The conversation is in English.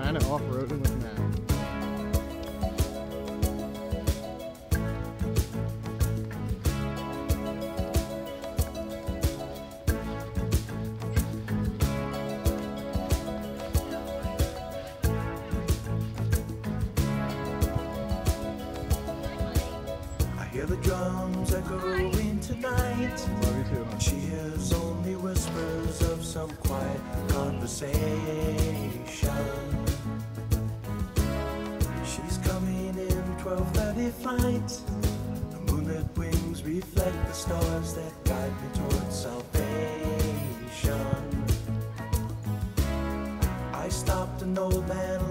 Joanna off-roading with Matt. Hear the drums echoing tonight. Love you too, huh? She hears only whispers of some quiet conversation. She's coming in 12:30 flight. The moonlit wings reflect the stars that guide me towards salvation. I stopped an old man